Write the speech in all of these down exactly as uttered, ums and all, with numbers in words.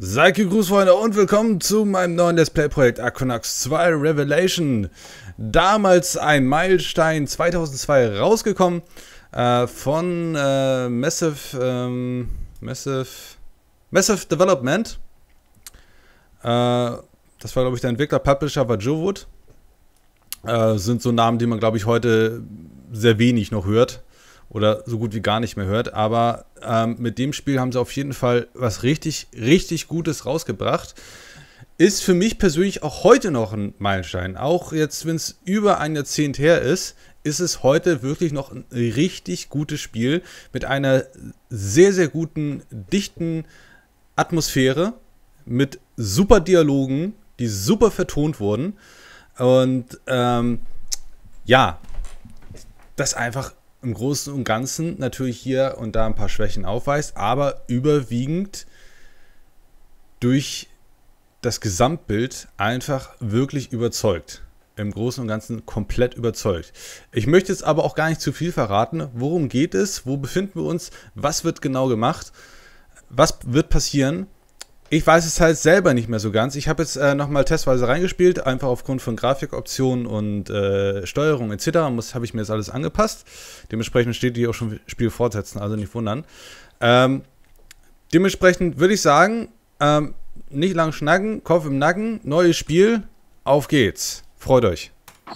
Seid gegrüßt, Freunde, und willkommen zu meinem neuen Let's Play-Projekt Arkonyx zwei Revelation. Damals ein Meilenstein, zweitausendzwei rausgekommen, äh, von äh, Massive, ähm, Massive, Massive Development. Äh, das war, glaube ich, der Entwickler, Publisher war Jowood. Äh, sind so Namen, die man, glaube ich, heute sehr wenig noch hört. Oder so gut wie gar nicht mehr hört. Aber ähm, mit dem Spiel haben sie auf jeden Fall was richtig, richtig Gutes rausgebracht. Ist für mich persönlich auch heute noch ein Meilenstein. Auch jetzt, wenn es über ein Jahrzehnt her ist, ist es heute wirklich noch ein richtig gutes Spiel. Mit einer sehr, sehr guten, dichten Atmosphäre. Mit super Dialogen, die super vertont wurden. Und ähm, ja, das einfach im Großen und Ganzen natürlich hier und da ein paar Schwächen aufweist, aber überwiegend durch das Gesamtbild einfach wirklich überzeugt. Im Großen und Ganzen komplett überzeugt. Ich möchte jetzt aber auch gar nicht zu viel verraten. Worum geht es? Wo befinden wir uns? Was wird genau gemacht? Was wird passieren? Ich weiß es halt selber nicht mehr so ganz. Ich habe jetzt äh, nochmal testweise reingespielt, einfach aufgrund von Grafikoptionen und äh, Steuerung et cetera. Habe ich mir das alles angepasst. Dementsprechend steht hier auch schon Spiel fortsetzen, also nicht wundern. Ähm, dementsprechend würde ich sagen, ähm, nicht lang schnacken, Kopf im Nacken, neues Spiel, auf geht's. Freut euch.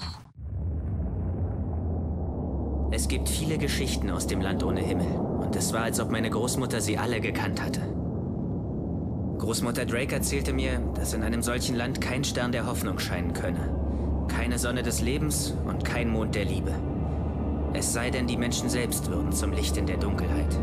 Es gibt viele Geschichten aus dem Land ohne Himmel. Und es war, als ob meine Großmutter sie alle gekannt hatte. Großmutter Drake erzählte mir, dass in einem solchen Land kein Stern der Hoffnung scheinen könne. Keine Sonne des Lebens und kein Mond der Liebe. Es sei denn, die Menschen selbst würden zum Licht in der Dunkelheit.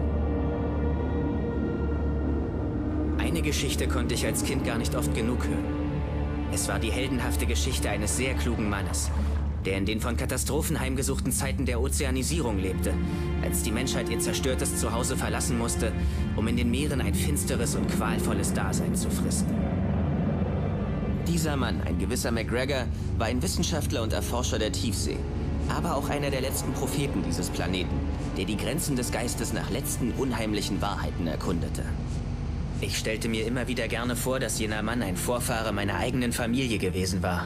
Eine Geschichte konnte ich als Kind gar nicht oft genug hören. Es war die heldenhafte Geschichte eines sehr klugen Mannes, der in den von Katastrophen heimgesuchten Zeiten der Ozeanisierung lebte, als die Menschheit ihr zerstörtes Zuhause verlassen musste, um in den Meeren ein finsteres und qualvolles Dasein zu fristen. Dieser Mann, ein gewisser McGregor, war ein Wissenschaftler und Erforscher der Tiefsee, aber auch einer der letzten Propheten dieses Planeten, der die Grenzen des Geistes nach letzten unheimlichen Wahrheiten erkundete. Ich stellte mir immer wieder gerne vor, dass jener Mann ein Vorfahre meiner eigenen Familie gewesen war.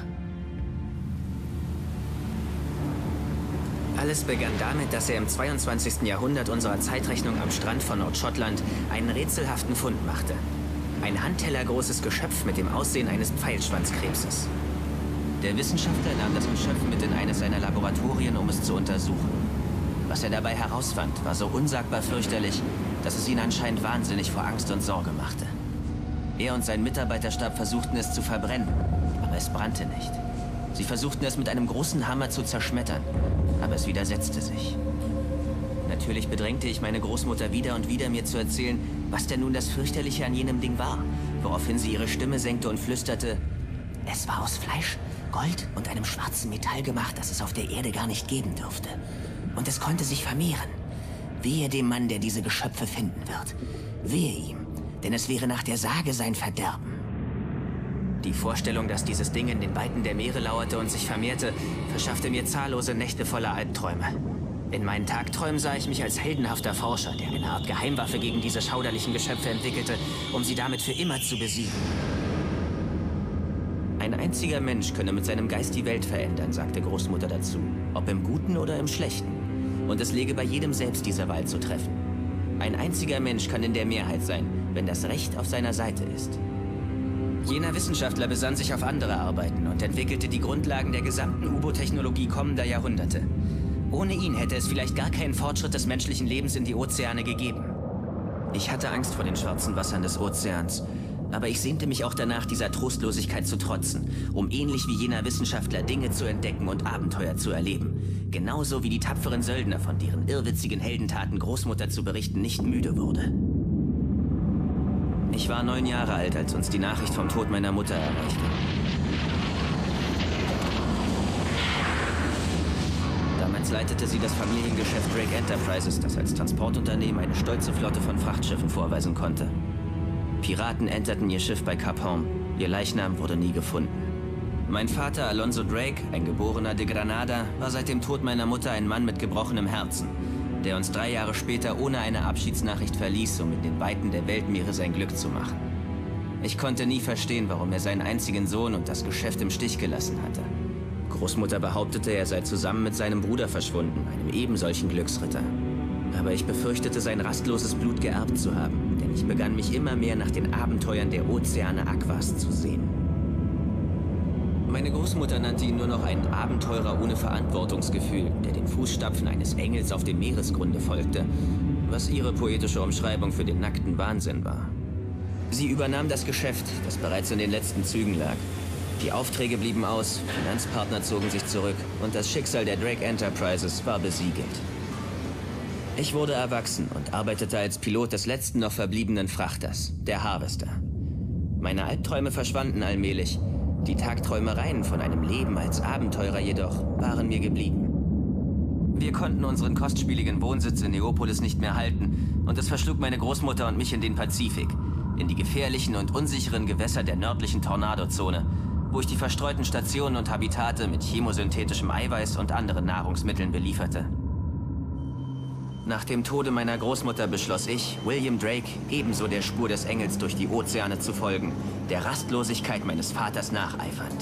Alles begann damit, dass er im zweiundzwanzigsten Jahrhundert unserer Zeitrechnung am Strand von Nordschottland einen rätselhaften Fund machte. Ein handtellergroßes Geschöpf mit dem Aussehen eines Pfeilschwanzkrebses. Der Wissenschaftler nahm das Geschöpf mit in eines seiner Laboratorien, um es zu untersuchen. Was er dabei herausfand, war so unsagbar fürchterlich, dass es ihn anscheinend wahnsinnig vor Angst und Sorge machte. Er und sein Mitarbeiterstab versuchten es zu verbrennen, aber es brannte nicht. Sie versuchten es mit einem großen Hammer zu zerschmettern, aber es widersetzte sich. Natürlich bedrängte ich meine Großmutter wieder und wieder, mir zu erzählen, was denn nun das Fürchterliche an jenem Ding war, woraufhin sie ihre Stimme senkte und flüsterte: Es war aus Fleisch, Gold und einem schwarzen Metall gemacht, das es auf der Erde gar nicht geben dürfte. Und es konnte sich vermehren. Wehe dem Mann, der diese Geschöpfe finden wird. Wehe ihm, denn es wäre nach der Sage sein Verderben. Die Vorstellung, dass dieses Ding in den Weiten der Meere lauerte und sich vermehrte, verschaffte mir zahllose Nächte voller Albträume. In meinen Tagträumen sah ich mich als heldenhafter Forscher, der eine Art Geheimwaffe gegen diese schauderlichen Geschöpfe entwickelte, um sie damit für immer zu besiegen. Ein einziger Mensch könne mit seinem Geist die Welt verändern, sagte Großmutter dazu, ob im Guten oder im Schlechten. Und es läge bei jedem selbst, diese Wahl zu treffen. Ein einziger Mensch kann in der Mehrheit sein, wenn das Recht auf seiner Seite ist. Jener Wissenschaftler besann sich auf andere Arbeiten und entwickelte die Grundlagen der gesamten U-Boot-Technologie kommender Jahrhunderte. Ohne ihn hätte es vielleicht gar keinen Fortschritt des menschlichen Lebens in die Ozeane gegeben. Ich hatte Angst vor den schwarzen Wassern des Ozeans, aber ich sehnte mich auch danach, dieser Trostlosigkeit zu trotzen, um ähnlich wie jener Wissenschaftler Dinge zu entdecken und Abenteuer zu erleben. Genauso wie die tapferen Söldner, von deren irrwitzigen Heldentaten Großmutter zu berichten nicht müde wurde. Ich war neun Jahre alt, als uns die Nachricht vom Tod meiner Mutter erreichte. Damals leitete sie das Familiengeschäft Drake Enterprises, das als Transportunternehmen eine stolze Flotte von Frachtschiffen vorweisen konnte. Piraten enterten ihr Schiff bei Cap Horn. Ihr Leichnam wurde nie gefunden. Mein Vater Alonso Drake, ein geborener de Granada, war seit dem Tod meiner Mutter ein Mann mit gebrochenem Herzen, der uns drei Jahre später ohne eine Abschiedsnachricht verließ, um in den Weiten der Weltmeere sein Glück zu machen. Ich konnte nie verstehen, warum er seinen einzigen Sohn und das Geschäft im Stich gelassen hatte. Großmutter behauptete, er sei zusammen mit seinem Bruder verschwunden, einem ebensolchen Glücksritter. Aber ich befürchtete, sein rastloses Blut geerbt zu haben, denn ich begann mich immer mehr nach den Abenteuern der Ozeane Aquas zu sehen. Meine Großmutter nannte ihn nur noch einen Abenteurer ohne Verantwortungsgefühl, der den Fußstapfen eines Engels auf dem Meeresgrunde folgte, was ihre poetische Umschreibung für den nackten Wahnsinn war. Sie übernahm das Geschäft, das bereits in den letzten Zügen lag. Die Aufträge blieben aus, Finanzpartner zogen sich zurück und das Schicksal der Drake Enterprises war besiegelt. Ich wurde erwachsen und arbeitete als Pilot des letzten noch verbliebenen Frachters, der Harvester. Meine Albträume verschwanden allmählich. Die Tagträumereien von einem Leben als Abenteurer jedoch waren mir geblieben. Wir konnten unseren kostspieligen Wohnsitz in Neopolis nicht mehr halten und es verschlug meine Großmutter und mich in den Pazifik, in die gefährlichen und unsicheren Gewässer der nördlichen Tornadozone, wo ich die verstreuten Stationen und Habitate mit chemosynthetischem Eiweiß und anderen Nahrungsmitteln belieferte. Nach dem Tode meiner Großmutter beschloss ich, William Drake, ebenso der Spur des Engels durch die Ozeane zu folgen, der Rastlosigkeit meines Vaters nacheifernd.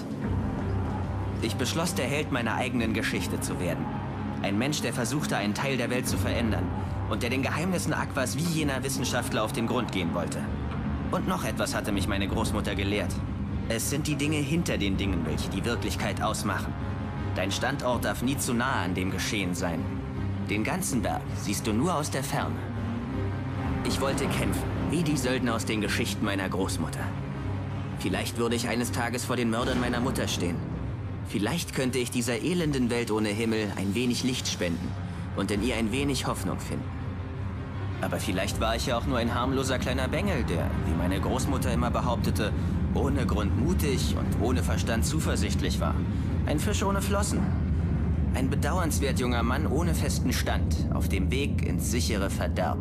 Ich beschloss, der Held meiner eigenen Geschichte zu werden. Ein Mensch, der versuchte, einen Teil der Welt zu verändern und der den Geheimnissen Aquas wie jener Wissenschaftler auf den Grund gehen wollte. Und noch etwas hatte mich meine Großmutter gelehrt. Es sind die Dinge hinter den Dingen, welche die Wirklichkeit ausmachen. Dein Standort darf nie zu nahe an dem Geschehen sein. Den ganzen Berg siehst du nur aus der Ferne. Ich wollte kämpfen, wie die Söldner aus den Geschichten meiner Großmutter. Vielleicht würde ich eines Tages vor den Mördern meiner Mutter stehen. Vielleicht könnte ich dieser elenden Welt ohne Himmel ein wenig Licht spenden und in ihr ein wenig Hoffnung finden. Aber vielleicht war ich ja auch nur ein harmloser kleiner Bengel, der, wie meine Großmutter immer behauptete, ohne Grund mutig und ohne Verstand zuversichtlich war. Ein Fisch ohne Flossen. Ein bedauernswert junger Mann ohne festen Stand, auf dem Weg ins sichere Verderben.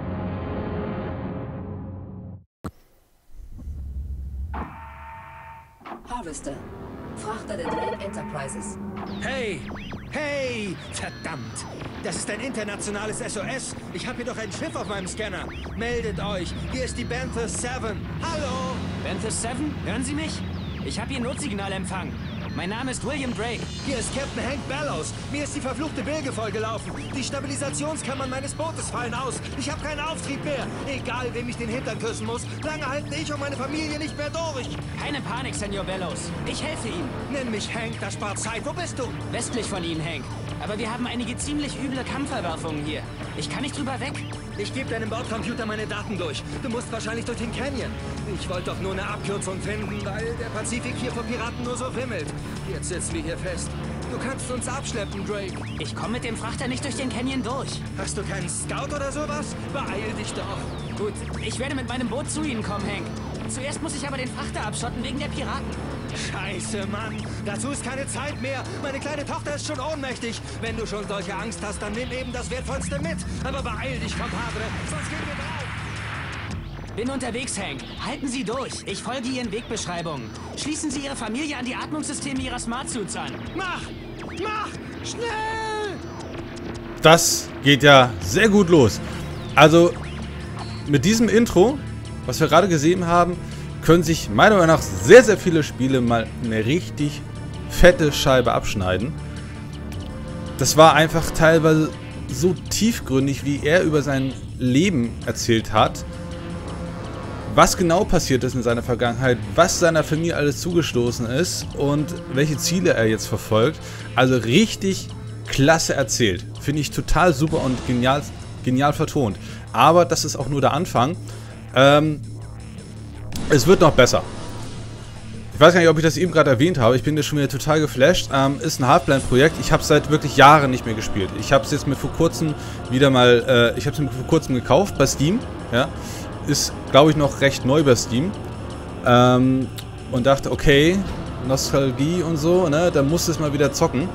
Harvester, Frachter der Drake Enterprises. Hey! Hey! Verdammt! Das ist ein internationales S O S. Ich habe hier doch ein Schiff auf meinem Scanner. Meldet euch. Hier ist die Banther sieben. Hallo! Banther sieben? Hören Sie mich? Ich habe Ihr Notsignalempfang. Mein Name ist William Drake. Hier ist Captain Hank Bellows. Mir ist die verfluchte Bilge vollgelaufen. Die Stabilisationskammern meines Bootes fallen aus. Ich habe keinen Auftrieb mehr. Egal, wem ich den Hintern küssen muss. Lange halte ich und meine Familie nicht mehr durch. Keine Panik, Senor Bellows. Ich helfe Ihnen. Nenn mich Hank, das spart Zeit. Wo bist du? Westlich von Ihnen, Hank. Aber wir haben einige ziemlich üble Kampfverwerfungen hier. Ich kann nicht drüber weg. Ich gebe deinem Bordcomputer meine Daten durch. Du musst wahrscheinlich durch den Canyon. Ich wollte doch nur eine Abkürzung finden, weil der Pazifik hier vor Piraten nur so wimmelt. Jetzt sitzen wir hier fest. Du kannst uns abschleppen, Drake. Ich komme mit dem Frachter nicht durch den Canyon durch. Hast du keinen Scout oder sowas? Beeil dich doch. Gut, ich werde mit meinem Boot zu Ihnen kommen, Hank. Zuerst muss ich aber den Frachter abschotten wegen der Piraten. Scheiße, Mann. Dazu ist keine Zeit mehr. Meine kleine Tochter ist schon ohnmächtig. Wenn du schon solche Angst hast, dann nimm eben das Wertvollste mit. Aber beeil dich, Compadre, sonst gehen wir drauf. Bin unterwegs, Hank. Halten Sie durch. Ich folge Ihren Wegbeschreibungen. Schließen Sie Ihre Familie an die Atmungssysteme Ihrer Smart Suits an. Mach! Mach! Schnell! Das geht ja sehr gut los. Also, mit diesem Intro, was wir gerade gesehen haben, können sich meiner Meinung nach sehr, sehr viele Spiele mal eine richtig fette Scheibe abschneiden. Das war einfach teilweise so tiefgründig, wie er über sein Leben erzählt hat. Was genau passiert ist in seiner Vergangenheit, was seiner Familie alles zugestoßen ist und welche Ziele er jetzt verfolgt. Also richtig klasse erzählt. Finde ich total super und genial, genial vertont. Aber das ist auch nur der Anfang. Ähm, es wird noch besser. Ich weiß gar nicht, ob ich das eben gerade erwähnt habe. Ich bin jetzt schon wieder total geflasht. Ähm, ist ein Half-Blind-Projekt. Ich habe es seit wirklich Jahren nicht mehr gespielt. Ich habe es jetzt mit vor kurzem wieder mal, äh, ich habe es mir vor kurzem gekauft bei Steam. Ja. Ist, glaube ich, noch recht neu bei Steam. Ähm, und dachte, okay, Nostalgie und so, ne, da muss es mal wieder zocken.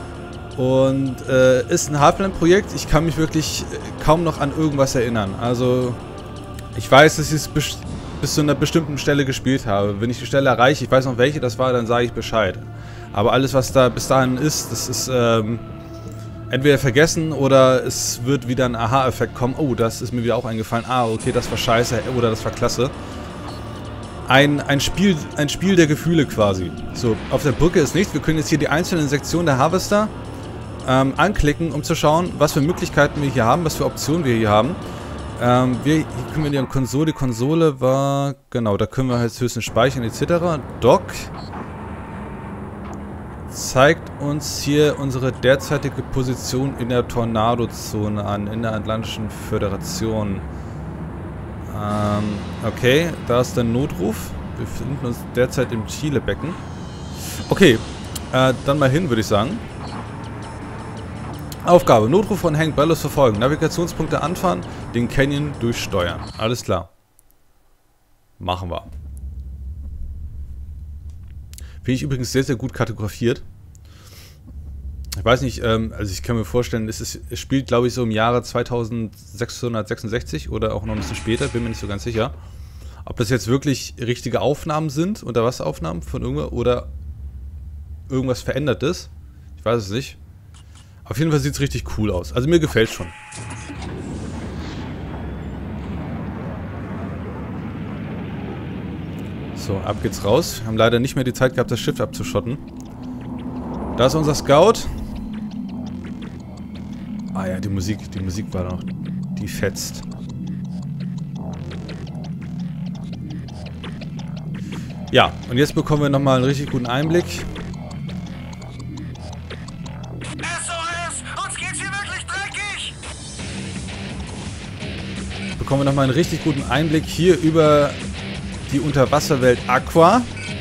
Und äh, ist ein Half-Blind-Projekt. Ich kann mich wirklich kaum noch an irgendwas erinnern. Also, ich weiß, dass ich es bis, bis zu einer bestimmten Stelle gespielt habe. Wenn ich die Stelle erreiche, ich weiß noch welche das war, dann sage ich Bescheid. Aber alles, was da bis dahin ist, das ist ähm, entweder vergessen oder es wird wieder ein Aha-Effekt kommen. Oh, das ist mir wieder auch eingefallen. Ah, okay, das war scheiße oder das war klasse. ein, ein, Spiel, ein Spiel der Gefühle quasi. So, auf der Brücke ist nichts. Wir können jetzt hier die einzelnen Sektionen der Harvester ähm, anklicken, um zu schauen, was für Möglichkeiten wir hier haben, was für Optionen wir hier haben. Ähm, wir, hier können wir die Konsole. Die Konsole war, genau, da können wir halt höchstens speichern et cetera. Dock zeigt uns hier unsere derzeitige Position in der Tornado-Zone an, in der Atlantischen Föderation. Ähm, okay, da ist der Notruf. Wir befinden uns derzeit im Chile-Becken. Okay, äh, dann mal hin, würde ich sagen. Aufgabe, Notruf von Hank Bellows verfolgen. Navigationspunkte anfahren, den Canyon durchsteuern. Alles klar. Machen wir. Finde ich übrigens sehr, sehr gut kartografiert. Ich weiß nicht, ähm, also ich kann mir vorstellen, es, ist, es spielt, glaube ich, so im Jahre zweitausendsechshundertsechsundsechzig oder auch noch ein bisschen später, bin mir nicht so ganz sicher. Ob das jetzt wirklich richtige Aufnahmen sind, Unterwasseraufnahmen von irgendwo oder irgendwas Verändertes. Ich weiß es nicht. Auf jeden Fall sieht es richtig cool aus. Also mir gefällt es schon. So, ab geht's raus. Wir haben leider nicht mehr die Zeit gehabt, das Schiff abzuschotten. Da ist unser Scout. Ah ja, die Musik, die Musik war noch. Die fetzt. Ja, und jetzt bekommen wir nochmal einen richtig guten Einblick. S O S! Uns geht's hier wirklich dreckig! Bekommen wir nochmal einen richtig guten Einblick hier über die Unterwasserwelt Aqua.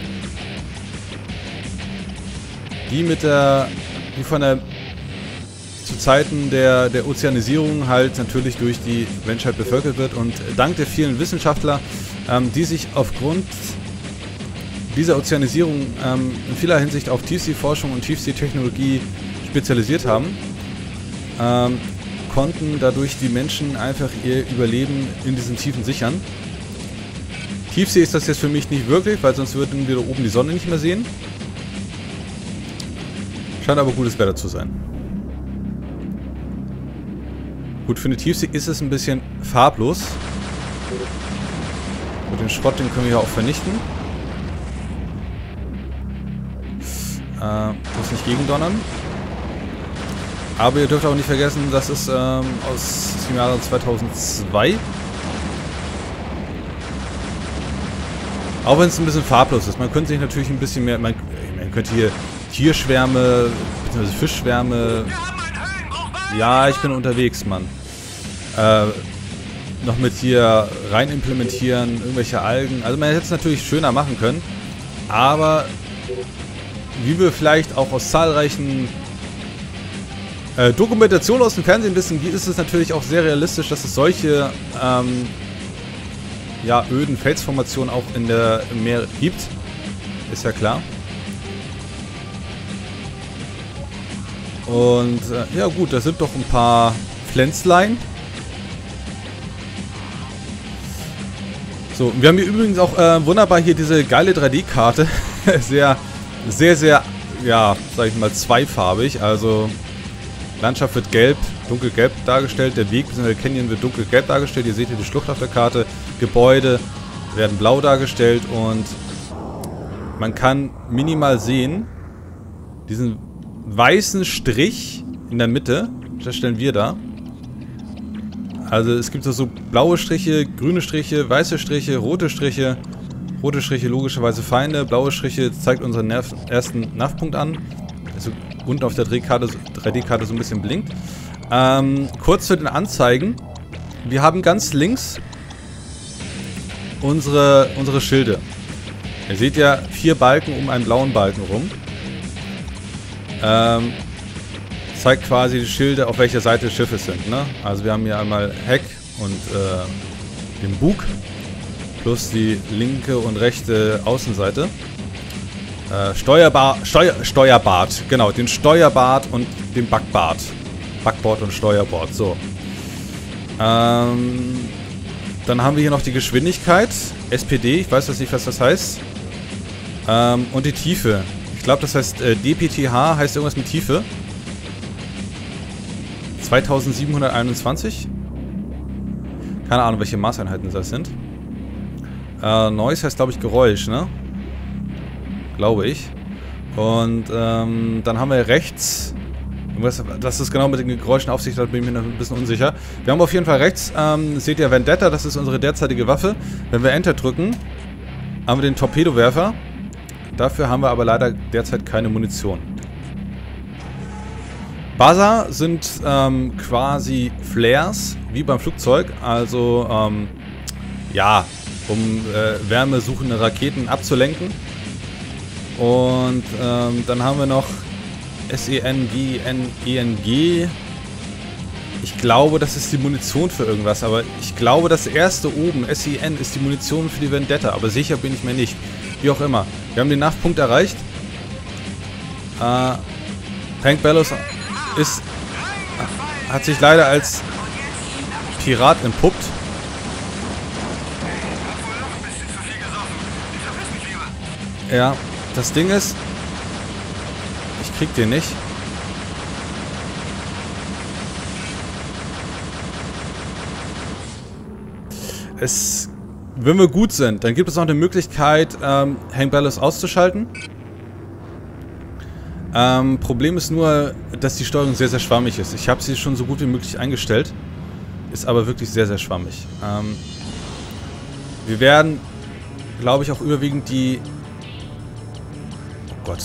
Die mit der, die von der, zu Zeiten der, der Ozeanisierung halt natürlich durch die Menschheit bevölkert wird und dank der vielen Wissenschaftler, ähm, die sich aufgrund dieser Ozeanisierung ähm, in vieler Hinsicht auf Tiefseeforschung und Tiefseetechnologie spezialisiert haben, ähm, konnten dadurch die Menschen einfach ihr Überleben in diesen Tiefen sichern. Tiefsee ist das jetzt für mich nicht wirklich, weil sonst würden wir da oben die Sonne nicht mehr sehen. Scheint aber gutes Wetter zu sein. Gut, für eine Tiefsee ist es ein bisschen farblos. Und den Schrott, den können wir hier auch vernichten. Äh, muss nicht gegendonnern. Aber ihr dürft auch nicht vergessen, das ist ähm, aus dem Jahre zweitausendzwei. Auch wenn es ein bisschen farblos ist. Man könnte sich natürlich ein bisschen mehr... Man, man könnte hier Tierschwärme, bzw. Fischschwärme... Ja, ich bin unterwegs, Mann. Äh, noch mit hier rein implementieren, irgendwelche Algen. Also man hätte es natürlich schöner machen können. Aber wie wir vielleicht auch aus zahlreichen äh, Dokumentationen aus dem Fernsehen wissen, ist es natürlich auch sehr realistisch, dass es solche ähm, ja, öden Felsformationen auch in der, im Meer gibt. Ist ja klar. Und äh, ja gut, da sind doch ein paar Pflänzlein. So, wir haben hier übrigens auch äh, wunderbar hier diese geile drei D-Karte. sehr, sehr, sehr, ja, sag ich mal, zweifarbig. Also, Landschaft wird gelb, dunkelgelb dargestellt. Der Weg bzw. der Canyon wird dunkelgelb dargestellt. Ihr seht hier die Schlucht auf der Karte. Gebäude werden blau dargestellt. Und man kann minimal sehen, diesen weißen Strich in der Mitte. Das stellen wir da. Also es gibt so blaue Striche, grüne Striche, weiße Striche, rote Striche. Rote Striche logischerweise Feinde, blaue Striche zeigt unseren Nerv, ersten N A V-Punkt an. Also unten auf der drei D-Karte so ein bisschen blinkt. Ähm, kurz zu den Anzeigen. Wir haben ganz links unsere, unsere Schilde. Ihr seht ja vier Balken um einen blauen Balken rum. Ähm, zeigt quasi die Schilde, auf welcher Seite des Schiffes sind. Ne? Also wir haben hier einmal Heck und äh, den Bug plus die linke und rechte Außenseite. Äh, Steuerbar Steuer Steuerbart, genau, den Steuerbart und den Backbart. Backbord und Steuerbord, so. Ähm, dann haben wir hier noch die Geschwindigkeit, S P D, ich weiß jetzt nicht, was das heißt. Ähm, und die Tiefe. Ich glaube, das heißt äh, D P T H, heißt irgendwas mit Tiefe. zweitausendsiebenhunderteinundzwanzig. Keine Ahnung, welche Maßeinheiten das sind. Äh, Noise heißt, glaube ich, Geräusch, ne? Glaube ich. Und ähm, dann haben wir rechts... Was, das ist genau mit den Geräuschen auf sich, da bin ich mir noch ein bisschen unsicher. Wir haben auf jeden Fall rechts, ähm, seht ihr Vendetta, das ist unsere derzeitige Waffe. Wenn wir Enter drücken, haben wir den Torpedowerfer. Dafür haben wir aber leider derzeit keine Munition. Buzzer sind ähm, quasi Flares, wie beim Flugzeug. Also, ähm, ja, um äh, wärmesuchende Raketen abzulenken. Und ähm, dann haben wir noch S E N G, E N G. Ich glaube, das ist die Munition für irgendwas, aber ich glaube, das erste oben, S E N, ist die Munition für die Vendetta, aber sicher bin ich mir nicht. Wie auch immer. Wir haben den Nachpunkt erreicht. Äh, Hank Bellows ist, hat sich leider als Pirat entpuppt. Ja, das Ding ist, ich krieg den nicht. Es, wenn wir gut sind, dann gibt es noch eine Möglichkeit, ähm, Hank Bellows auszuschalten. Ähm, Problem ist nur, dass die Steuerung sehr, sehr schwammig ist. Ich habe sie schon so gut wie möglich eingestellt. Ist aber wirklich sehr, sehr schwammig. Ähm, wir werden, glaube ich, auch überwiegend die... Oh Gott.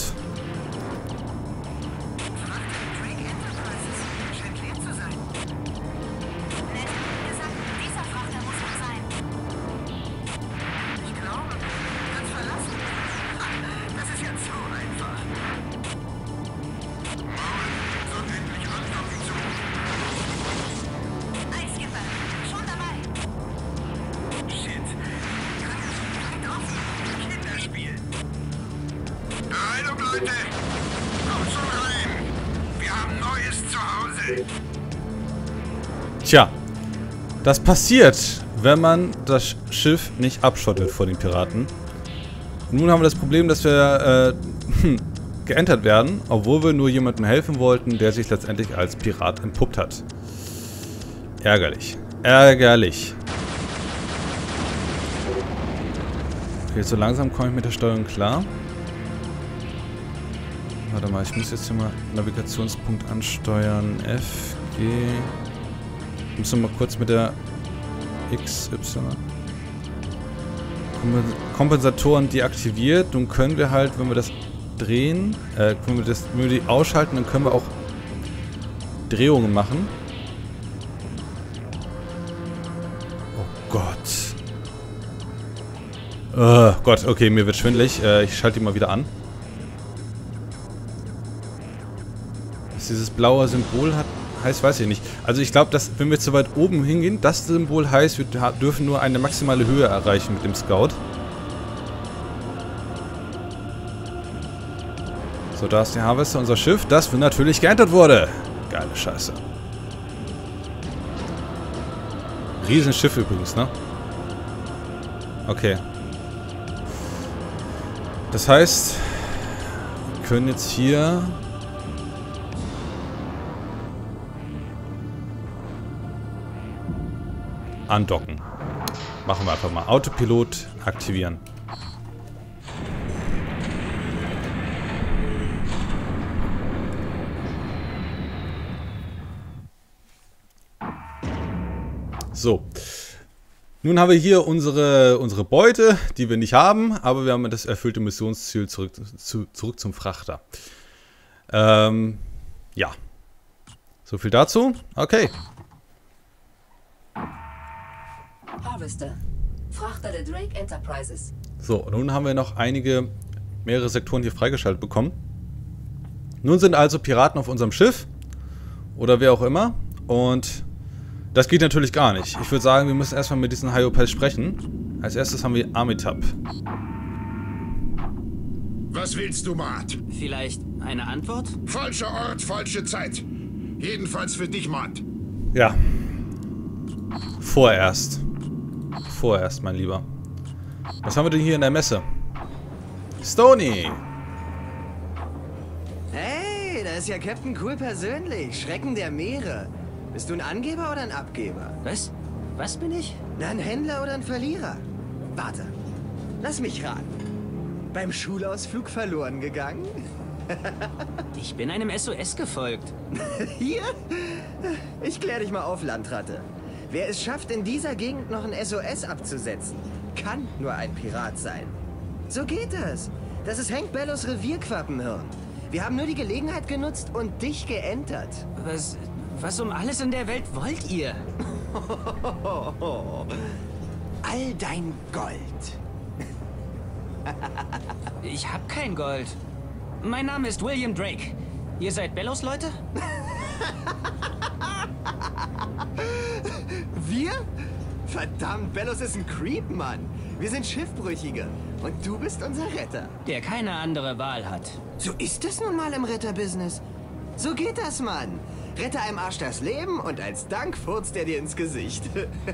Tja, das passiert, wenn man das Schiff nicht abschottet vor den Piraten. Und nun haben wir das Problem, dass wir äh, geentert werden, obwohl wir nur jemandem helfen wollten, der sich letztendlich als Pirat entpuppt hat. Ärgerlich. Ärgerlich. Okay, so langsam komme ich mit der Steuerung klar. Warte mal, ich muss jetzt hier mal Navigationspunkt ansteuern. F, G... Müssen wir mal kurz mit der X Y. Kompensatoren deaktiviert. Nun können wir halt, wenn wir das drehen, äh, wenn wir, das, wenn wir die ausschalten, dann können wir auch Drehungen machen. Oh Gott. Oh Gott, okay, mir wird schwindelig. Äh, ich schalte die mal wieder an. Was dieses blaue Symbol hat, heißt, weiß ich nicht. Also ich glaube, dass wenn wir zu weit oben hingehen, das Symbol heißt, wir dürfen nur eine maximale Höhe erreichen mit dem Scout. So, da ist der Harvester, unser Schiff, das natürlich geentert wurde. Geile Scheiße. Riesenschiff übrigens, ne? Okay. Das heißt, wir können jetzt hier... andocken. Machen wir einfach mal. Autopilot aktivieren. So. Nun haben wir hier unsere, unsere Beute, die wir nicht haben, aber wir haben das erfüllte Missionsziel zurück, zu, zurück zum Frachter. Ähm, ja. So viel dazu. Okay. Harvester. Frachter der Drake Enterprises. So, nun haben wir noch einige, mehrere Sektoren hier freigeschaltet bekommen. Nun sind also Piraten auf unserem Schiff. Oder wer auch immer. Und das geht natürlich gar nicht. Ich würde sagen, wir müssen erstmal mit diesen Hyopals sprechen. Als erstes haben wir Amitab. Was willst du, Maat? Vielleicht eine Antwort? Falscher Ort, falsche Zeit. Jedenfalls für dich, Maat. Ja. Vorerst. Vorerst, mein Lieber. Was haben wir denn hier in der Messe? Stony! Hey, da ist ja Captain Cool persönlich. Schrecken der Meere. Bist du ein Angeber oder ein Abgeber? Was? Was bin ich? Na, ein Händler oder ein Verlierer? Warte, Lass mich raten. Beim Schulausflug verloren gegangen? Ich bin einem S O S gefolgt. Hier? Ich klär dich mal auf, Landratte. Wer es schafft, in dieser Gegend noch ein S O S abzusetzen, kann nur ein Pirat sein. So geht das. Das ist Hank Bellows Revierquappenhirn. Wir haben nur die Gelegenheit genutzt und dich geentert. Was, was um alles in der Welt wollt ihr? All dein Gold. Ich hab kein Gold. Mein Name ist William Drake. Ihr seid Bellows Leute? Wir? Verdammt, Bellows ist ein Creep, Mann. Wir sind Schiffbrüchige. Und du bist unser Retter. Der keine andere Wahl hat. So ist es nun mal im Retterbusiness. So geht das, Mann. Rette einem Arsch das Leben und als Dank furzt er dir ins Gesicht.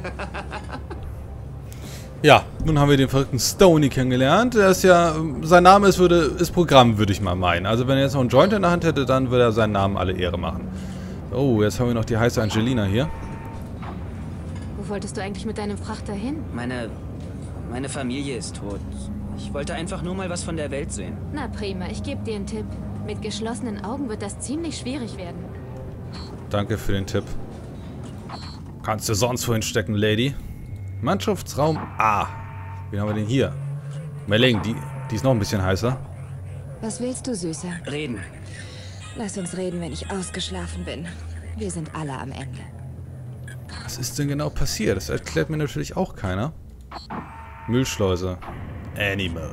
Ja, nun haben wir den verrückten Stoney kennengelernt. Er ist ja, sein Name ist, würde, ist Programm, würde ich mal meinen. Also wenn er jetzt noch einen Joint in der Hand hätte, dann würde er seinen Namen alle Ehre machen. Oh, jetzt haben wir noch die heiße Angelina hier. Wo wolltest du eigentlich mit deinem Frachter hin? Meine, meine Familie ist tot. Ich wollte einfach nur mal was von der Welt sehen. Na prima, ich gebe dir einen Tipp. Mit geschlossenen Augen wird das ziemlich schwierig werden. Danke für den Tipp. Kannst du sonst wohin stecken, Lady? Mannschaftsraum A. Wen haben wir denn hier? Melling, die, die ist noch ein bisschen heißer. Was willst du, Süßer? Reden. Lass uns reden, wenn ich ausgeschlafen bin. Wir sind alle am Ende. Was ist denn genau passiert? Das erklärt mir natürlich auch keiner. Müllschleuse. Animal.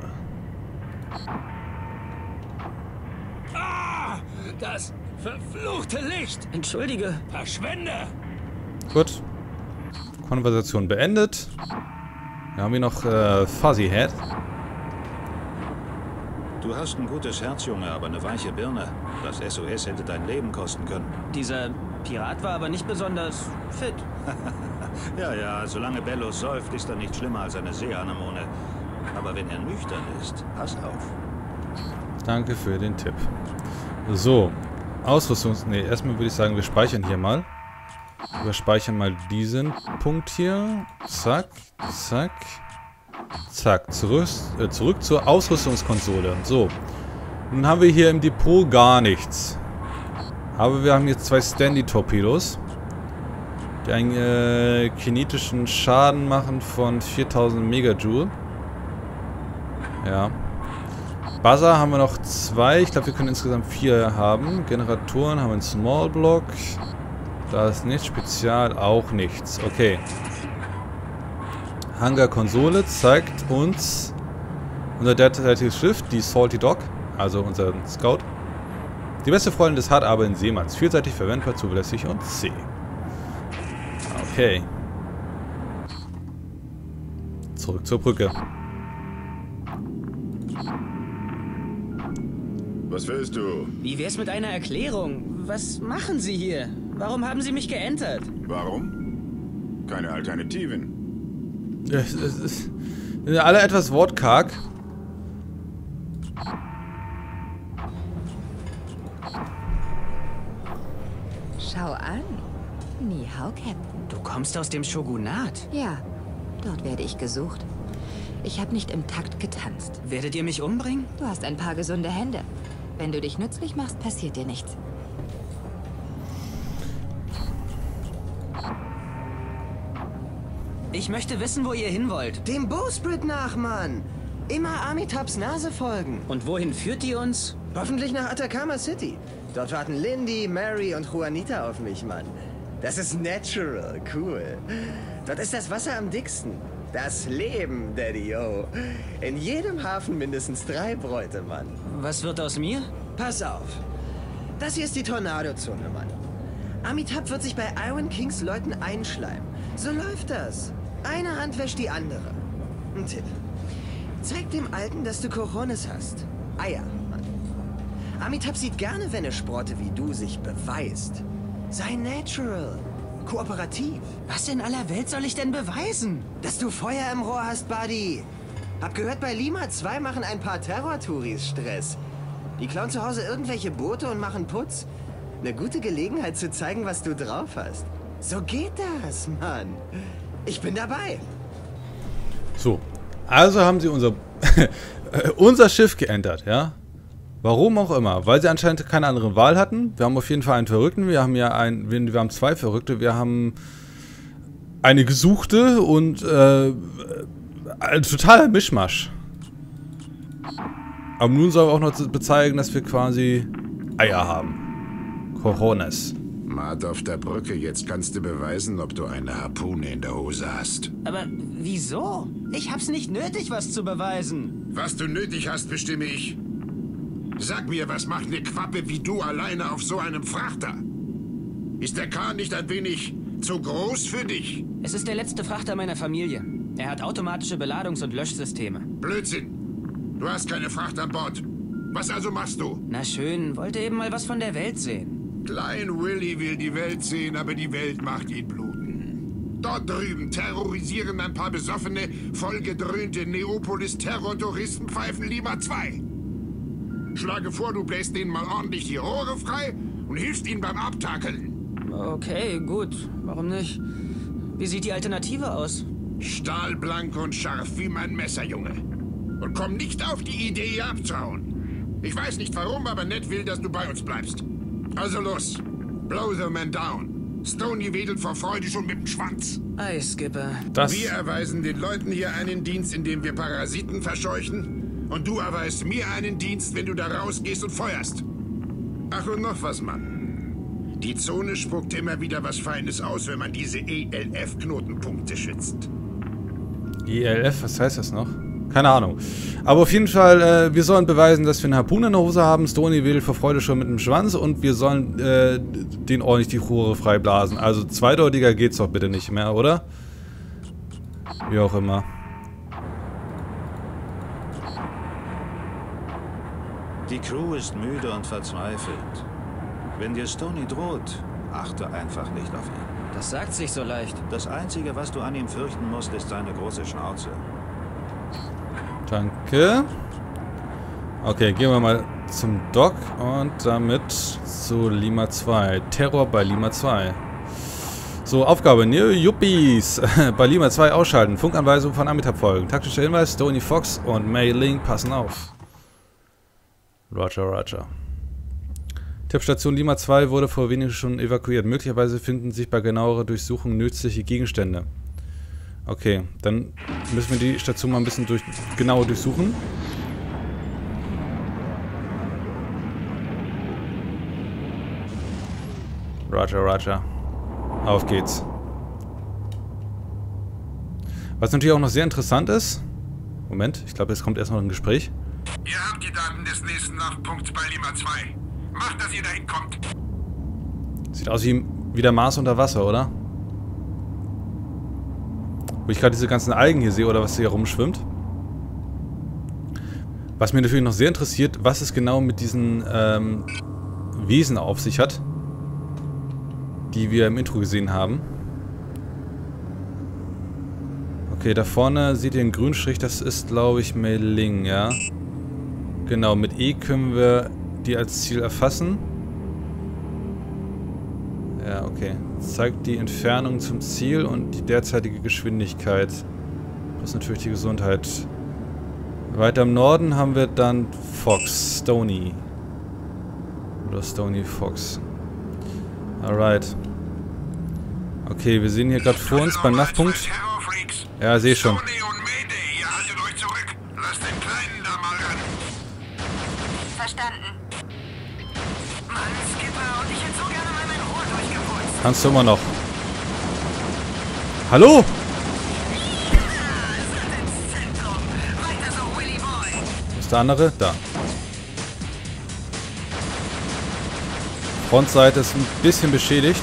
Ah! Das verfluchte Licht! Entschuldige. Verschwende! Gut. Konversation beendet. Dann haben wir noch äh, Fuzzy Head. Du hast ein gutes Herz, Junge, aber eine weiche Birne. Das S O S hätte dein Leben kosten können. Dieser Pirat war aber nicht besonders fit. Ja, ja, solange Bellows säuft, ist er nicht schlimmer als eine Seeanemone. Aber wenn er nüchtern ist, pass auf. Danke für den Tipp. So. Ausrüstungs... Ne, erstmal würde ich sagen, wir speichern hier mal. Wir speichern mal diesen Punkt hier. Zack, zack, zack. Zurück, äh, zurück zur Ausrüstungskonsole. So. Nun haben wir hier im Depot gar nichts. Aber wir haben jetzt zwei Standy-Torpedos, die einen äh, kinetischen Schaden machen von viertausend Megajoule. Ja. Buzzer haben wir noch zwei. Ich glaube, wir können insgesamt vier haben. Generatoren haben wir einen Small Block. Da ist nichts. Spezial auch nichts. Okay. Hangar-Konsole zeigt uns unser derzeitiges Schiff, die Salty Dog, also unser Scout. Die beste Freundin des hart arbeitenden Seemanns. Vielseitig verwendbar, zuverlässig und zäh. Okay. Zurück zur Brücke. Was willst du? Wie wär's mit einer Erklärung? Was machen Sie hier? Warum haben Sie mich geentert? Warum? Keine Alternativen. Ja, es ist, sind alle etwas wortkarg. Schau an. Ni hao, Captain. Du kommst aus dem Shogunat. Ja, dort werde ich gesucht. Ich habe nicht im Takt getanzt. Werdet ihr mich umbringen? Du hast ein paar gesunde Hände. Wenn du dich nützlich machst, passiert dir nichts. Ich möchte wissen, wo ihr hin wollt. Dem Bowsprit nach, Mann. Immer Amitabs Nase folgen. Und wohin führt ihr uns? Hoffentlich nach Atacama City. Dort warten Lindy, Mary und Juanita auf mich, Mann. Das ist natural, cool. Dort ist das Wasser am dicksten. Das Leben, Daddy-O. In jedem Hafen mindestens drei Bräute, Mann. Was wird aus mir? Pass auf. Das hier ist die Tornado-Zone, Mann. Amitab wird sich bei Iron Kings Leuten einschleimen. So läuft das. Eine Hand wäscht die andere. Ein Tipp. Zeig dem Alten, dass du Cojones hast. Eier, Mann. Amitab sieht gerne, wenn eine Sprotte wie du sich beweist. Sei natural. Kooperativ. Was in aller Welt soll ich denn beweisen? Dass du Feuer im Rohr hast, Buddy. Hab gehört, bei Lima zwei machen ein paar Terror-Touris Stress. Die klauen zu Hause irgendwelche Boote und machen Putz. Eine gute Gelegenheit zu zeigen, was du drauf hast. So geht das, Mann. Ich bin dabei. So. Also haben sie unser unser Schiff geentert, ja. Warum auch immer. Weil sie anscheinend keine andere Wahl hatten. Wir haben auf jeden Fall einen Verrückten. Wir haben ja einen, wir haben zwei Verrückte. Wir haben eine Gesuchte und äh, ein totaler Mischmasch. Aber nun sollen wir auch noch bezeigen, dass wir quasi Eier haben. Cojones. Mart auf der Brücke, jetzt kannst du beweisen, ob du eine Harpune in der Hose hast. Aber wieso? Ich hab's nicht nötig, was zu beweisen. Was du nötig hast, bestimme ich. Sag mir, was macht eine Quappe wie du alleine auf so einem Frachter? Ist der Kahn nicht ein wenig zu groß für dich? Es ist der letzte Frachter meiner Familie. Er hat automatische Beladungs- und Löschsysteme. Blödsinn. Du hast keine Fracht an Bord. Was also machst du? Na schön, wollte eben mal was von der Welt sehen. Klein Willy will die Welt sehen, aber die Welt macht ihn bluten. Dort drüben terrorisieren ein paar besoffene, vollgedröhnte Neopolis-Terror-Touristen pfeifen Lima zwei. Schlage vor, du bläst denen mal ordentlich die Rohre frei und hilfst ihnen beim Abtakeln. Okay, gut. Warum nicht? Wie sieht die Alternative aus? Stahlblank und scharf wie mein Messer, Junge. Und komm nicht auf die Idee, hier abzuhauen. Ich weiß nicht warum, aber Ned will, dass du bei uns bleibst. Also los. Blow the man down. Stoney wedelt vor Freude schon mit dem Schwanz. Ei, Skipper. Das Wir erweisen den Leuten hier einen Dienst, indem wir Parasiten verscheuchen. Und du erweist mir einen Dienst, wenn du da rausgehst und feuerst. Ach, und noch was, Mann. Die Zone spuckt immer wieder was Feines aus, wenn man diese E L F-Knotenpunkte schützt. E L F, was heißt das noch? Keine Ahnung. Aber auf jeden Fall, äh, wir sollen beweisen, dass wir eine Harpune in der Hose haben. Stoney wedelt vor Freude schon mit dem Schwanz und wir sollen äh, den ordentlich die Rohre freiblasen. Also zweideutiger geht's doch bitte nicht mehr, oder? Wie auch immer. Die Crew ist müde und verzweifelt. Wenn dir Stoney droht, achte einfach nicht auf ihn. Das sagt sich so leicht. Das Einzige, was du an ihm fürchten musst, ist seine große Schnauze. Danke. Okay, gehen wir mal zum Dock und damit zu Lima zwei. Terror bei Lima zwei. So, Aufgabe, New Yuppies. Bei Lima zwei ausschalten. Funkanweisung von Amitab folgen. Taktischer Hinweis, Stoney Fox und Mei Ling passen auf. Roger, Roger. Tippstation Lima zwei wurde vor wenigen Stunden evakuiert. Möglicherweise finden sich bei genauerer Durchsuchung nützliche Gegenstände. Okay, dann müssen wir die Station mal ein bisschen durch, genauer durchsuchen. Roger, Roger. Auf geht's. Was natürlich auch noch sehr interessant ist... Moment, ich glaube, jetzt kommt erst noch ein Gespräch. Ihr habt die Daten des nächsten Nachtpunkts bei Lima zwei. Macht, dass ihr dahin kommt. Sieht aus wie, wie der Mars unter Wasser, oder? Wo ich gerade diese ganzen Algen hier sehe, oder was hier rumschwimmt. Was mir natürlich noch sehr interessiert, was es genau mit diesen ähm, Wesen auf sich hat, die wir im Intro gesehen haben. Okay, da vorne seht ihr einen grünen Strich, das ist, glaube ich, Mei Ling, ja. Genau, mit E können wir die als Ziel erfassen. Ja, okay. Zeigt die Entfernung zum Ziel und die derzeitige Geschwindigkeit. Das ist natürlich die Gesundheit. Weiter im Norden haben wir dann Fox, Stoney. Oder Stoney Fox. Alright. Okay, wir sehen hier gerade vor uns beim Nachtpunkt. Ja, sehe schon. Verstanden. Mann, Skipper, und ich hätte so gerne mal meine Ruhe durchgeputzt. Kannst du immer noch. Hallo? Wo ist der andere? Da. Frontseite ist ein bisschen beschädigt.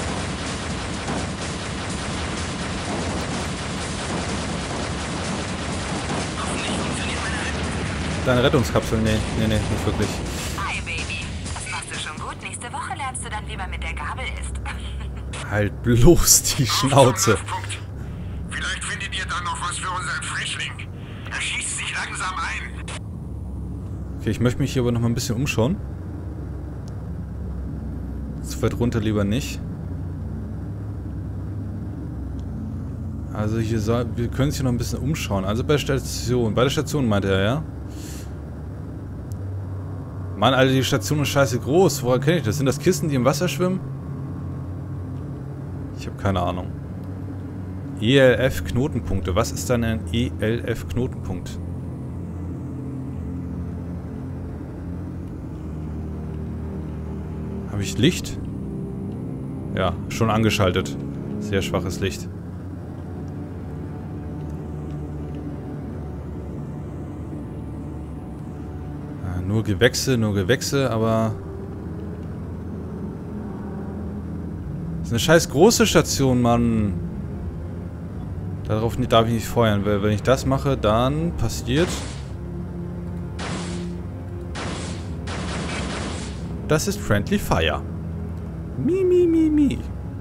Deine Rettungskapsel? Nee, nee, nee, nicht wirklich. Hi, Baby. Das machst du schon gut. Nächste Woche lernst du dann, wie man mit der Gabel isst. Halt bloß die Schnauze. Vielleicht findet ihr da noch was für unseren Frischling. Er schießt sich langsam ein. Okay, ich möchte mich hier aber noch mal ein bisschen umschauen. Zu weit runter lieber nicht. Also hier soll... Wir können uns hier noch ein bisschen umschauen. Also bei der Station. Bei der Station meinte er, ja? Mann, Alter, die Station ist scheiße groß. Woher kenne ich das? Sind das Kisten, die im Wasser schwimmen? Ich habe keine Ahnung. E L F-Knotenpunkte. Was ist dann ein E L F-Knotenpunkt? Habe ich Licht? Ja, schon angeschaltet. Sehr schwaches Licht. Ja, nur Gewächse, nur Gewächse, aber... Das ist eine scheiß große Station, Mann. Darauf darf ich nicht feuern, weil wenn ich das mache, dann passiert... Das ist Friendly Fire. Mi, mi, mi, mi.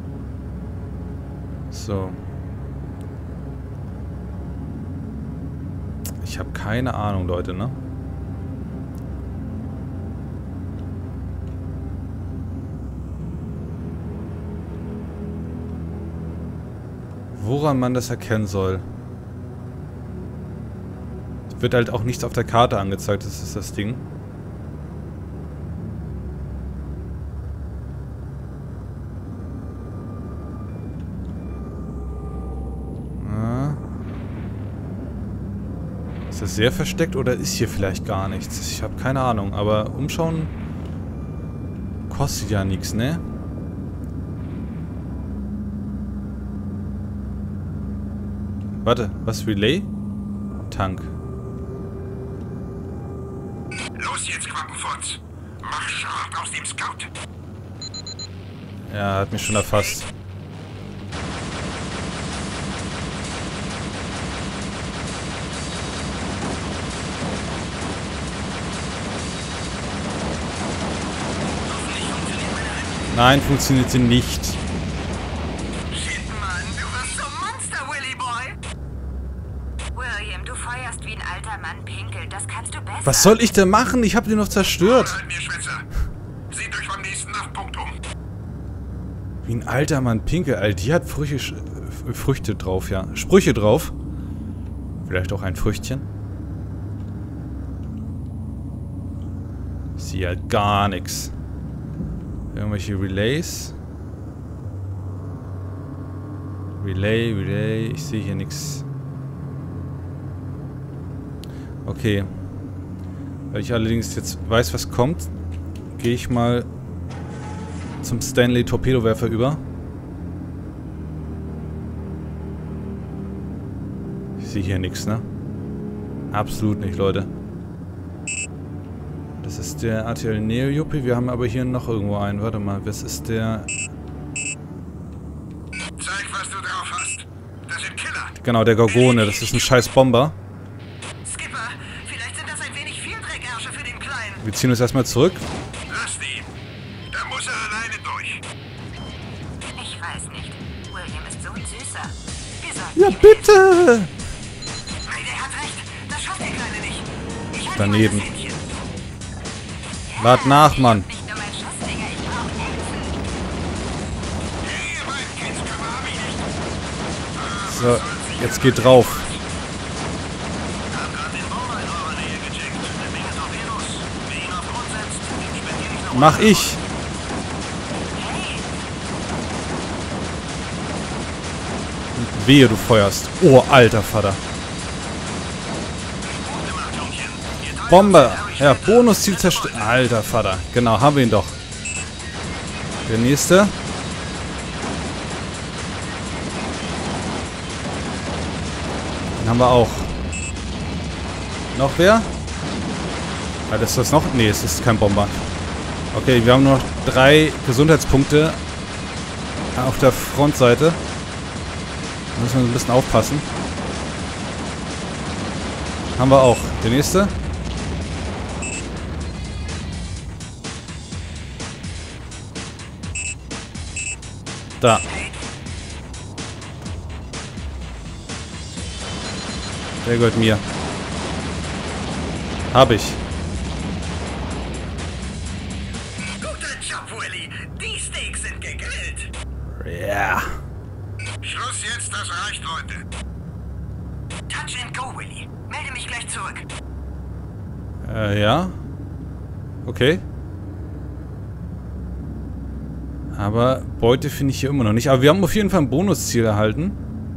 So. Ich habe keine Ahnung, Leute, ne? Woran man das erkennen soll. Es wird halt auch nichts auf der Karte angezeigt, das ist das Ding. Ist das sehr versteckt oder ist hier vielleicht gar nichts? Ich habe keine Ahnung, aber umschauen kostet ja nichts, ne? Warte, was? Relay? Tank. Los jetzt, Quappenfurz. Mach Schrott aus dem Scout. Ja, hat mich schon erfasst. Nein, funktioniert sie nicht. Shit, Mann, du wirst zum Monster, Willy Boy. William, du feuerst wie ein alter Mann pinkelt. Das kannst du besser. Was soll ich denn machen? Ich habe den noch zerstört. Halt mir, Schwätzer. Seht euch beim nächsten Nachtpunkt um. Wie ein alter Mann Pinkel, Alter. Die hat Früche, Früchte drauf, ja. Sprüche drauf. Vielleicht auch ein Früchtchen. Ich sehe halt gar nichts. Irgendwelche Relays. Relay, Relay. Ich sehe hier nichts. Okay. Weil ich allerdings jetzt weiß, was kommt, gehe ich mal zum Stanley Torpedowerfer über. Ich sehe hier nichts, ne? Absolut nicht, Leute. Das ist der A T L Neo Yuppie. Wir haben aber hier noch irgendwo einen. Warte mal, was ist der? Zeig, was du drauf hast. Das sind Killer. Genau, der Gorgone. Das ist ein scheiß Bomber. Skipper, vielleicht sind das ein wenig viel Dreckärsche für den Kleinen. Wir ziehen uns erstmal zurück. Lasst ihn. Da muss er alleine durch. Ich weiß nicht. William ist so ein Süßer. Wir sollten Ja, ihm bitte! helfen. Hey, der hat recht. Das schafft der Kleine nicht. Ich halte ihm Daneben. das Händchen. Lad nach, Mann. Nicht nur mein Schussdinger, ich brauche Hilfe. Hey, ihr beiden Kids kümmern mich nicht. So, jetzt geht drauf. Hab grad den Bomber in eurer Nähe gecheckt. Eine Menge Torpedos. Wer ihn auf Grund setzt, den spendiere ich noch. Mach ich. Wehe, du feuerst. Oh, alter Vater. Bomber. Ja, Bonusziel zerstört. Alter Vater. Genau, haben wir ihn doch. Der nächste. Den haben wir auch. Noch wer? Ah, ist das noch? Nee, es ist kein Bomber. Okay, wir haben nur noch drei Gesundheitspunkte auf der Frontseite. Da müssen wir ein bisschen aufpassen. Haben wir auch. Der nächste. Da. Der gehört mir. Hab ich. Guter Job, Willy. Die Steaks sind gegrillt. Ja. Schluss jetzt, das reicht, Leute. Touch and go, Willy. Melde mich gleich zurück. Äh, ja. Okay. Aber Beute finde ich hier immer noch nicht. Aber wir haben auf jeden Fall ein Bonusziel erhalten.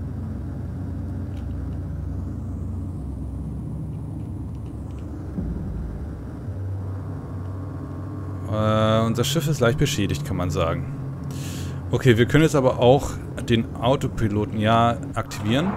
Äh, unser Schiff ist leicht beschädigt, kann man sagen. Okay, wir können jetzt aber auch den Autopiloten ja aktivieren.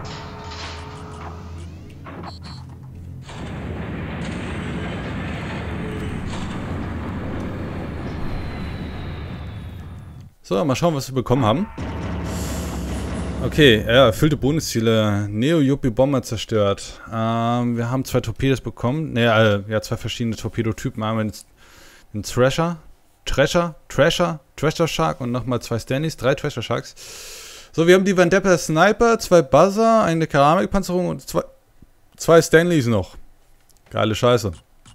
So, mal schauen, was wir bekommen haben. Okay, ja, erfüllte Bonusziele. Neo-Yuppie-Bomber zerstört. Ähm, wir haben zwei Torpedos bekommen. Ne, äh, ja, zwei verschiedene Torpedotypen. Einmal den Thrasher, Thrasher, Thrasher, Thrasher Shark und nochmal zwei Stanleys, drei Thrasher Sharks. So, wir haben die Vendetta Sniper, zwei Buzzer, eine Keramikpanzerung und zwei, zwei Stanleys noch. Geile Scheiße.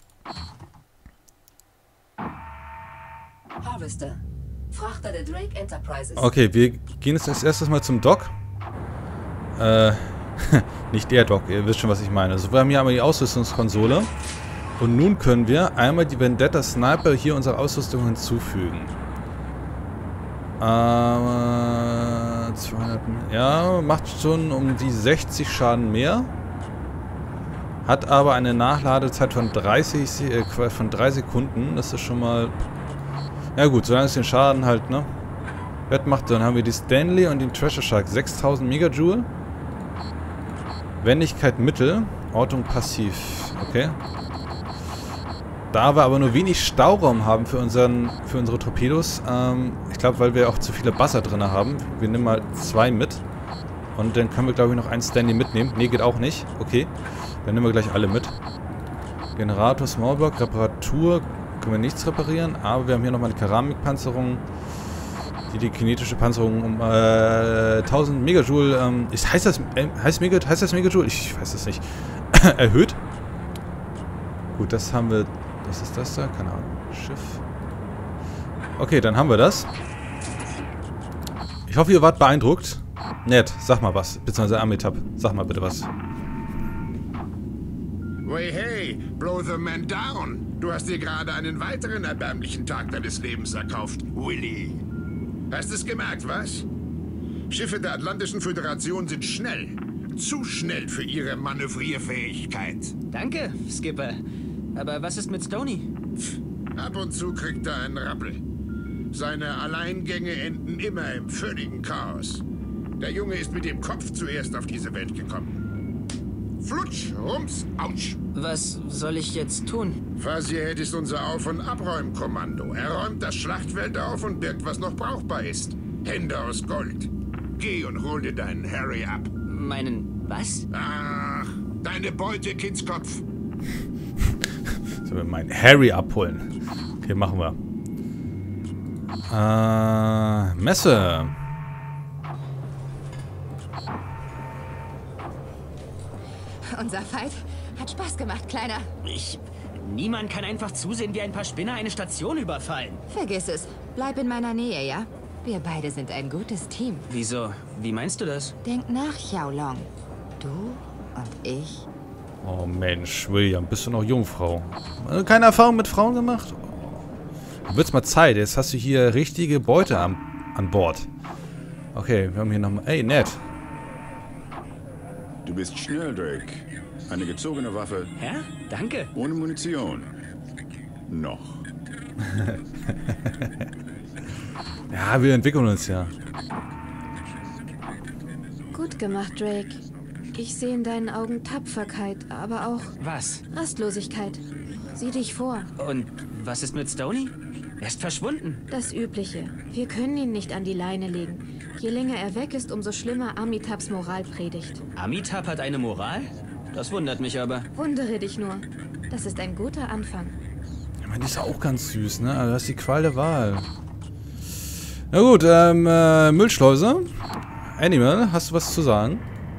Harvester. Frachter der Drake Enterprises. Okay, wir gehen jetzt als erstes mal zum Dock. Äh, nicht der Dock, ihr wisst schon, was ich meine. Also wir haben hier einmal die Ausrüstungskonsole. Und nun können wir einmal die Vendetta Sniper hier unserer Ausrüstung hinzufügen. Äh, zweihundert, ja, macht schon um die sechzig Schaden mehr. Hat aber eine Nachladezeit von dreißig, äh, von drei Sekunden. Das ist schon mal... Ja gut, solange es den Schaden halt, ne? Wettmacht, dann haben wir die Stanley und den Thrasher Shark. sechstausend Megajoule. Wendigkeit Mittel. Ortung passiv. Okay. Da wir aber nur wenig Stauraum haben für, unseren, für unsere Torpedos, ähm, ich glaube, weil wir auch zu viele Buzzer drin haben. Wir nehmen mal zwei mit. Und dann können wir, glaube ich, noch einen Stanley mitnehmen. Ne, geht auch nicht. Okay. Dann nehmen wir gleich alle mit. Generator, Smallblock, Reparatur. Können wir nichts reparieren, aber wir haben hier nochmal eine Keramikpanzerung, die die kinetische Panzerung um äh, tausend Megajoule, ähm, ist, heißt das, äh, heißt, Mega, heißt das Megajoule? Ich weiß es nicht. Erhöht. Gut, das haben wir, was ist das da? Keine Ahnung. Schiff. Okay, dann haben wir das. Ich hoffe, ihr wart beeindruckt. Nett, sag mal was, beziehungsweise Amitab, sag mal bitte was. Hey, hey, blow the man down. Du hast dir gerade einen weiteren erbärmlichen Tag deines Lebens erkauft, Willy. Hast es gemerkt, was? Schiffe der Atlantischen Föderation sind schnell. Zu schnell für ihre Manövrierfähigkeit. Danke, Skipper. Aber was ist mit Stoney? Ab und zu kriegt er einen Rappel. Seine Alleingänge enden immer im völligen Chaos. Der Junge ist mit dem Kopf zuerst auf diese Welt gekommen. Flutsch, rums, ouch. Was soll ich jetzt tun? Fazir ist unser Auf- und Abräumkommando. Er räumt das Schlachtfeld auf und birgt, was noch brauchbar ist. Hände aus Gold. Geh und hol dir deinen Harry ab. Meinen was? Ach, deine Beute, Kindskopf. So, wir meinen Harry abholen. Okay, machen wir. Äh, Messe. Unser Fight hat Spaß gemacht, Kleiner. Ich... Niemand kann einfach zusehen, wie ein paar Spinner eine Station überfallen. Vergiss es. Bleib in meiner Nähe, ja? Wir beide sind ein gutes Team. Wieso? Wie meinst du das? Denk nach, Xiaolong. Du und ich. Oh Mensch, William, bist du noch Jungfrau? Keine Erfahrung mit Frauen gemacht? Oh. Wird's mal Zeit, jetzt hast du hier richtige Beute an, an Bord. Okay, wir haben hier nochmal... Ey, nett. Du bist schnell, Drake. Eine gezogene Waffe. Ja, danke. Ohne Munition. Noch. Ja, wir entwickeln uns ja. Gut gemacht, Drake. Ich sehe in deinen Augen Tapferkeit, aber auch... Was? Rastlosigkeit. Sieh dich vor. Und was ist mit Stoney? Er ist verschwunden. Das Übliche. Wir können ihn nicht an die Leine legen. Je länger er weg ist, umso schlimmer Amitabs Moralpredigt. Amitab hat eine Moral? Das wundert mich aber. Wundere dich nur. Das ist ein guter Anfang. Ich meine, die ist ja auch ganz süß, ne? Also das ist die Qual der Wahl. Na gut, ähm, äh, Müllschleuse. Animal, hast du was zu sagen?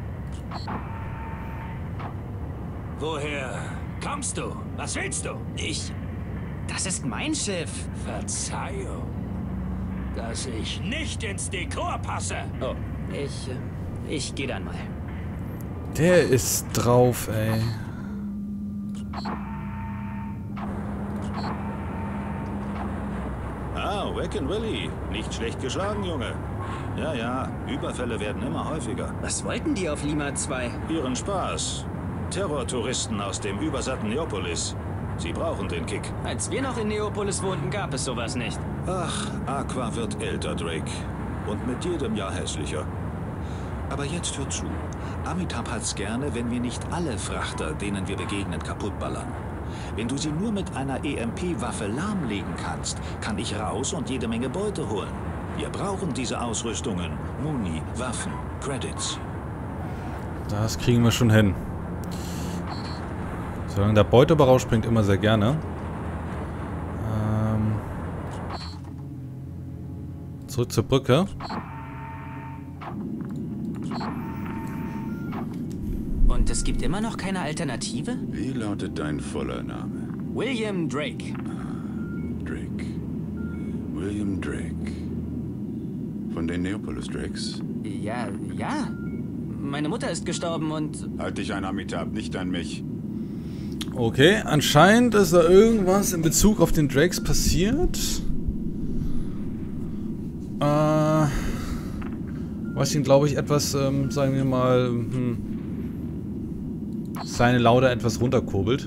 Woher kommst du? Was willst du? Ich... Das ist mein Schiff. Verzeihung, dass ich nicht ins Dekor passe. Oh, Ich, ich gehe dann mal. Der ist drauf, ey. Ah, Wacken Willy. Nicht schlecht geschlagen, Junge. Ja, ja, Überfälle werden immer häufiger. Was wollten die auf Lima zwei? Ihren Spaß. Terrortouristen aus dem übersatten Neopolis. Sie brauchen den Kick. Als wir noch in Neopolis wohnten, gab es sowas nicht. Ach, Aqua wird älter, Drake. Und mit jedem Jahr hässlicher. Aber jetzt hör zu. Amitabh hat's gerne, wenn wir nicht alle Frachter, denen wir begegnen, kaputtballern. Wenn du sie nur mit einer E M P-Waffe lahmlegen kannst, kann ich raus und jede Menge Beute holen. Wir brauchen diese Ausrüstungen. Muni, Waffen, Credits. Das kriegen wir schon hin. Solange der Beuteber rausspringt, immer sehr gerne. Ähm Zurück zur Brücke. Und es gibt immer noch keine Alternative? Wie lautet dein voller Name? William Drake. Drake. William Drake. Von den Neopolis Drakes? Ja, ja. Meine Mutter ist gestorben und... Halt dich ein, Amitabh, nicht an mich. Okay, anscheinend ist da irgendwas in Bezug auf den Drakes passiert. Äh, was ihn, glaube ich, etwas, ähm, sagen wir mal, hm, seine Laune etwas runterkurbelt.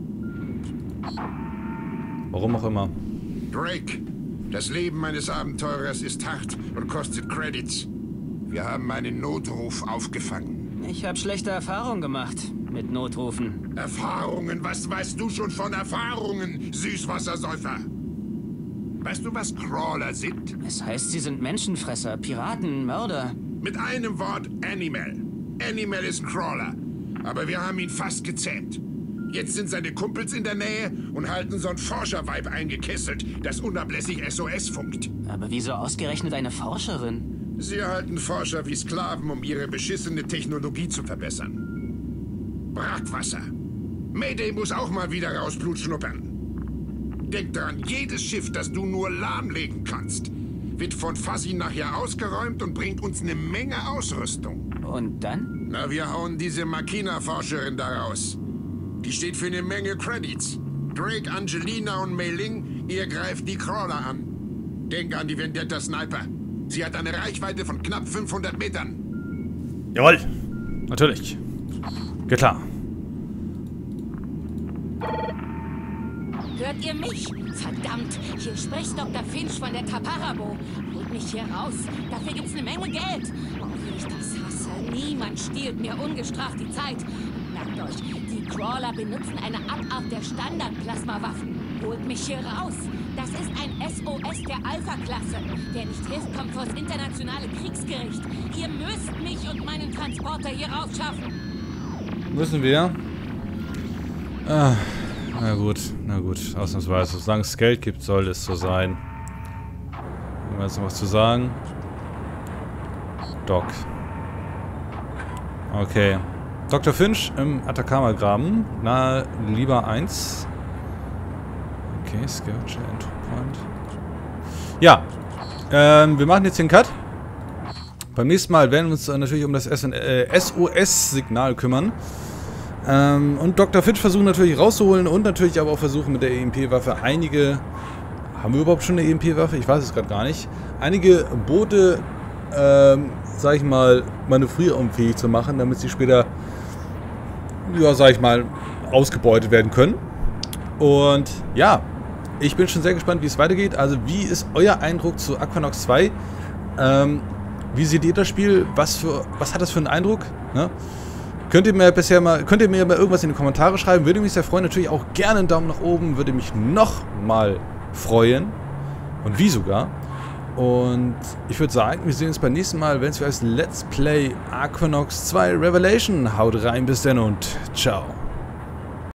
Warum auch immer. Drake, das Leben meines Abenteurers ist hart und kostet Credits. Wir haben einen Notruf aufgefangen. Ich habe schlechte Erfahrungen gemacht mit Notrufen. Erfahrungen? Was weißt du schon von Erfahrungen, Süßwassersäufer? Weißt du, was Crawler sind? Es heißt, sie sind Menschenfresser, Piraten, Mörder. Mit einem Wort Animal. Animal ist Crawler. Aber wir haben ihn fast gezähmt. Jetzt sind seine Kumpels in der Nähe und halten so ein Forscherweib eingekesselt, das unablässig S O S funkt. Aber wieso ausgerechnet eine Forscherin? Sie halten Forscher wie Sklaven, um ihre beschissene Technologie zu verbessern. Brackwasser. Mayday muss auch mal wieder raus Blut schnuppern. Denk dran, jedes Schiff, das du nur lahmlegen kannst, wird von Fuzzy nachher ausgeräumt und bringt uns eine Menge Ausrüstung. Und dann? Na, wir hauen diese Makina-Forscherin da raus. Die steht für eine Menge Credits. Drake, Angelina und Mei Ling, ihr greift die Crawler an. Denk an die Vendetta-Sniper. Sie hat eine Reichweite von knapp fünfhundert Metern. Jawohl, natürlich. Geht klar. Hört ihr mich? Verdammt, hier spricht Doktor Finch von der Taparabo. Holt mich hier raus. Dafür gibt's eine Menge Geld. Oh, wie ich das hasse. Niemand stiehlt mir ungestraft die Zeit. Merkt euch, die Crawler benutzen eine Abart der Standard-Plasmawaffen. Holt mich hier raus. Das ist ein S O S der Alpha-Klasse. Wer nicht hilft, kommt vors internationale Kriegsgericht. Ihr müsst mich und meinen Transporter hier rausschaffen. Müssen wir? Ah, na gut, na gut. Ausnahmsweise. Solange es Geld gibt, soll es so sein. Haben wir jetzt noch was zu sagen? Doc. Okay. Doktor Finch im Atacama-Graben. Nahe Liba eins. Okay, Scavenger Entry Point. Ja. Ähm, wir machen jetzt den Cut. Beim nächsten Mal werden wir uns natürlich um das S O S-Signal kümmern. Ähm, und Doktor Finch versuchen natürlich rauszuholen und natürlich aber auch versuchen mit der E M P-Waffe einige... Haben wir überhaupt schon eine E M P-Waffe? Ich weiß es gerade gar nicht. Einige Boote, ähm, sag ich mal, manövrierunfähig zu machen, damit sie später, ja, sag ich mal, ausgebeutet werden können. Und ja, ich bin schon sehr gespannt, wie es weitergeht. Also, wie ist euer Eindruck zu Aquanox zwei? Ähm, wie seht ihr das Spiel? Was für, was hat das für einen Eindruck? Ne? Könnt ihr mir bisher mal, könnt ihr mir mal irgendwas in die Kommentare schreiben? Würde mich sehr freuen. Natürlich auch gerne einen Daumen nach oben. Würde mich noch mal freuen. Und wie sogar. Und ich würde sagen, wir sehen uns beim nächsten Mal, wenn es für das Let's Play Aquanox zwei Revelation. Haut rein, bis dann und ciao.